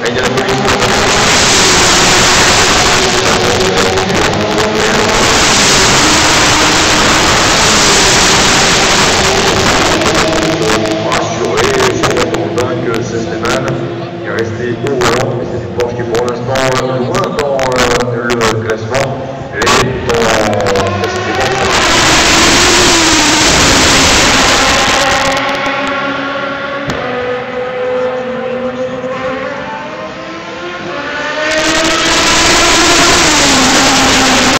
il y a la police. Rassuré, j'étais convaincu que c'est Stéphane qui est resté au volant, mais c'est une Porsche qui est pour l'instant loin dans